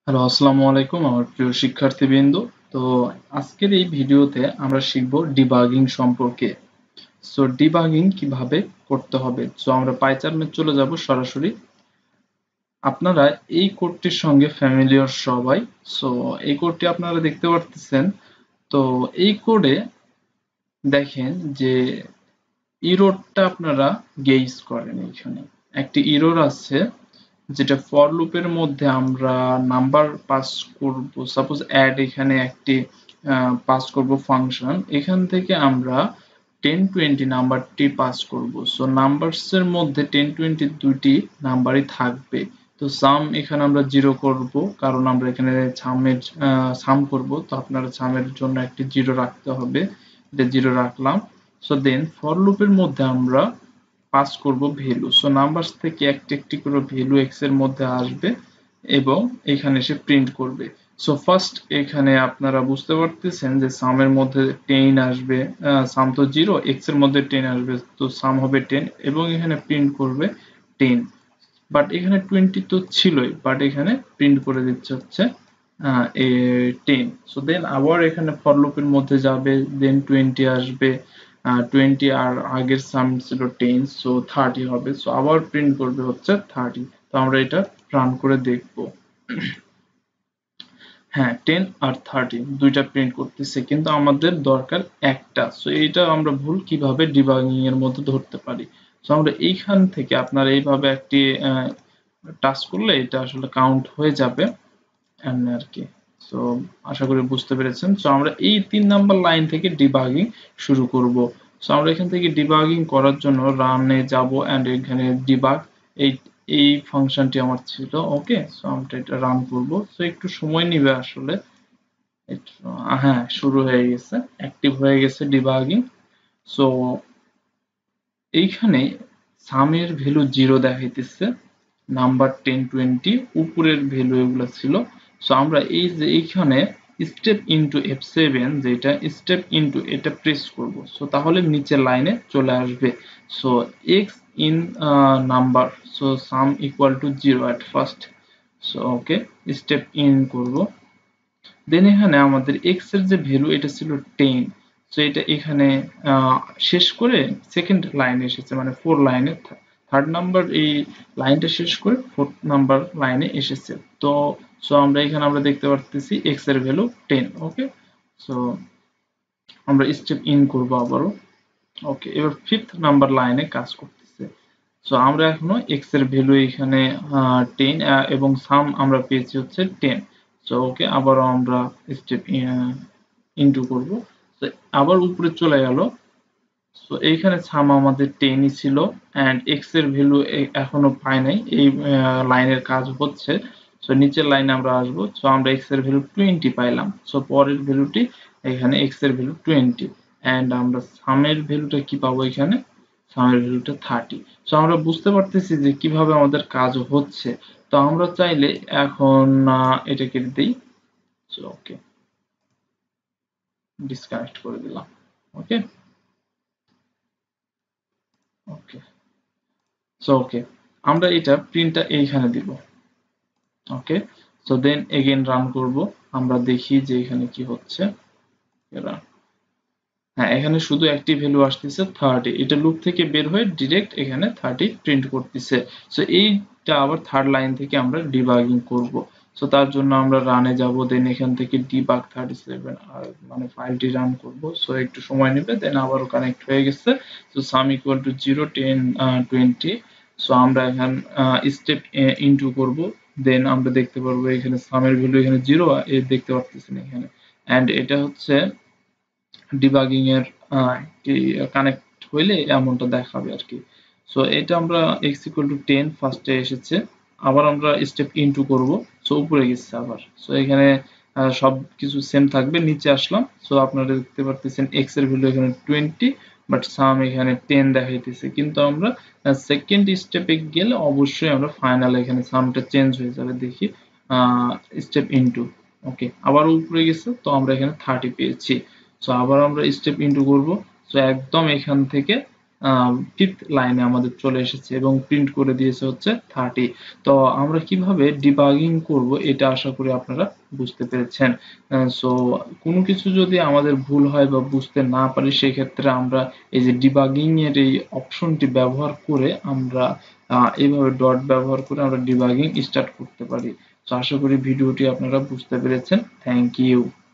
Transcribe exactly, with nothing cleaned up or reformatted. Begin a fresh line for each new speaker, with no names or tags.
Hello, আসসালামু আলাইকুম আমার প্রিয় শিক্ষার্থীবৃন্দ। তো আজকের এই ভিডিওতে আমরা শিখব ডিবাগিং সম্পর্কে। সো ডিবাগিং কিভাবে করতে হবে। সো আমরা পাইচার্মে চলে যাব সরাসরি। আপনারা এই কোডটির সঙ্গে ফ্যামিলিয়ার সবাই। সো এই কোডটি আপনারা দেখতে পারতেছেন। তো এই কোডে দেখেন যে ইরোরটা আপনারা গেইজ করেন। এখানে একটি ইরোর আছে যেটা ফর লুপের মধ্যে আমরা নাম্বার পাস করব। সাপোজ অ্যাড এখানে একটি পাস করব ফাংশন, এখান থেকে আমরা টেন টোয়েন্টি নাম্বারটি পাস করব। সো নাম্বারস এর মধ্যে টেন টোয়েন্টি দুইটি নাম্বারই থাকবে। তো সাম এখানে আমরা জিরো করব, কারণ আমরা এখানে সামের সাম করব। তো আপনারা সামের জন্য একটি জিরো রাখতে হবে, এটা জিরো রাখলাম। সো দেন ফর লুপের মধ্যে আমরা পাস করব ভ্যালু। সো নাম্বারস থেকে একটি একটি করে ভ্যালু এক্স এর মধ্যে আসবে এবং এখানে এসে প্রিন্ট করবে। সো ফার্স্ট এখানে আপনারা বুঝতে পারতেছেন যে সামের মধ্যে টেন আসবে, সাম তো জিরো, এক্স এর মধ্যে টেন আসবে, তো সাম হবে টেন এবং এখানে প্রিন্ট করবে টেন। বাট এখানে টোয়েন্টি তো ছিলই, বাট এখানে প্রিন্ট করে দিচ্ছে হচ্ছে টেন। সো দেন আবার এখানে ফর লুপের মধ্যে যাবে, দেন টোয়েন্টি আসবে, টোয়েন্টি আর আগের সাম ছিল টেন, সো থার্টি হবে। সো আবার প্রিন্ট করবে হচ্ছে থার্টি। তো আমরা এটা রান করে দেখব। হ্যাঁ, টেন আর থার্টি দুইটা প্রিন্ট করতেছে, কিন্তু আমাদের দরকার একটা। সো এইটা আমরা ভুল কিভাবে ডিবাগিং এর মধ্যে ধরতে পারি। সো আমরা এইখান থেকে আপনারা এইভাবে একটি টাচ করলে এটা আসলে কাউন্ট হয়ে যাবে এমনি আর কি। সো আশা করি বুঝতে পেরেছেন। সো আমরা এই তিন নাম্বার লাইন থেকে ডিবাগিং শুরু করব। সো আমরা এখান থেকে ডিবাগিং করার জন্য রানে যাব এন্ড এখানে ডিবাগ এই এই ফাংশনটি আমার ছিল। ওকে, সো আমরা এটা রান করব। সো একটু সময় নেবে আসলে। হ্যাঁ, শুরু হয়ে গেছে, অ্যাক্টিভ হয়ে গেছে ডিবাগিং। সো এইখানে সামের ভ্যালু জিরো দেখাইতেছে, নাম্বার টেন টোয়েন্টি উপরের ভ্যালু এগুলো ছিল। সো আমরা এই যে এইখানে স্টেপ ইনটু এফ সেভেন, যেটা স্টেপ ইনটু এটা প্রেস করব। সো তাহলে নিচের লাইনে চলে আসবে। So X in number, so sum equal to zero at first. So okay, step in করব। দেন এখানে আমাদের এক্স এর যে ভ্যালু এটা ছিল টেন। সো এটা এখানে শেষ করে সেকেন্ড লাইনে এসেছে, মানে ফোর লাইনে থার্ড নাম্বার এই লাইনটা শেষ করে ফোর্থ নাম্বার লাইনে এসেছে। তো সো আমরা এখানে আমরা দেখতে পারতেছি এক্স এর ভ্যালু টেন। ওকে, সো আমরা স্টেপ ইন করব আবারও। ওকে, এবার ফিফথ নাম্বার লাইনে কাজ করতেছে। সো আমরা এখনো এক্স এর ভ্যালু এখানে টেন এবং সাম আমরা পেয়েছি হচ্ছে টেন। সো ওকে, আবারও আমরা স্টেপ ইনটু করব। তো আবার উপরে চলে গেল। সো এইখানে সাম আমাদের টেনই ছিল এন্ড এক্স এর ভ্যালু এখনো পাই নাই, এই লাইনের কাজ হচ্ছে। সো নিচের লাইনে আমরা আসবো। সো আমরা এক্স এর ভ্যালু টোয়েন্টি পাইলাম। সো পরের ভ্যালুটি এখানে এক্স এর ভ্যালু টোয়েন্টি এন্ড আমরা সামের ভ্যালুটা কি পাবো, এখানে সামের ভ্যালুটা থার্টি। সো আমরা বুঝতে পারতেছি যে কিভাবে আমাদের কাজ হচ্ছে। তো আমরা চাইলে এখন এটাকে দিই। সো ওকে, ডিসকানেক্ট করে দিলাম। ওকে ওকে সো ওকে, আমরা এটা প্রিন্টটা এইখানে দিব। Okay, so then again run করব। আমরা দেখি যে এখানে কি হচ্ছে। হ্যাঁ, এখানে শুধু একটি ভ্যালু আসতেছে থার্টি, এটা লুপ থেকে বের হয়ে ডিরেক্ট এখানে থার্টি প্রিন্ট করতেছে। সো এইটা আবার থার্ড লাইন থেকে আমরা ডিবাগিং করব। সো তার জন্য আমরা রানে যাব, দেন এখান থেকে ডিবাগ থার্টি সেভেন আর মানে ফাইলটি রান করব। সো একটু সময় নেবে, দেন আবারও কানেক্ট হয়ে গেছে। So sum equal to zero ten twenty. So আমরা এখানে স্টেপ ইনটু করব। দেন আমরা দেখতে পারবো এখানে সামের ভ্যালু এখানে জিরো দেখতে পাচ্ছেন এখানে, এন্ড এটা হচ্ছে ডিবাগিং এর কানেক্ট হইলে এমনটা দেখাবে আর কি। সো এটা আমরা x ইকুয়াল টু টেন ফার্স্টে এসেছে, আবার আমরা স্টেপ ইনটু করব। সো উপরে গেছে আবার। সো এখানে সব কিছু সেম থাকবে, নিচে আসলাম। সো আপনারা দেখতে পারতেছেন x এর ভ্যালু এখানে টোয়েন্টি, বাট সাম এখানে টেন দেখাইতেছে। কিন্তু আমরা সেকেন্ড স্টেপে গেলে অবশ্যই আমরা ফাইনাল এখানে সামটা চেঞ্জ হয়ে যাবে। দেখি স্টেপ ইনটু, ওকে, আবার উপরে গেছে। তো আমরা এখানে থার্টি পেয়েছি। সো আবার আমরা স্টেপ ইনটু করব। সো একদম এখান থেকে ফিফথ লাইনে আমাদের চলে এসেছে এবং প্রিন্ট করে দিয়েছে হচ্ছে থার্টি। তো আমরা কিভাবে ডিবাগিং করব এটা আশা করি আপনারা বুঝতে পেরেছেন। সো কোনো কিছু যদি আমাদের ভুল হয় বা বুঝতে না পারি সেক্ষেত্রে আমরা এই যে ডিবাগিং এর এই অপশনটি ব্যবহার করে আমরা আহ, এইভাবে ডট ব্যবহার করে আমরা ডিবাগিং স্টার্ট করতে পারি। তো আশা করি ভিডিওটি আপনারা বুঝতে পেরেছেন। Thank you.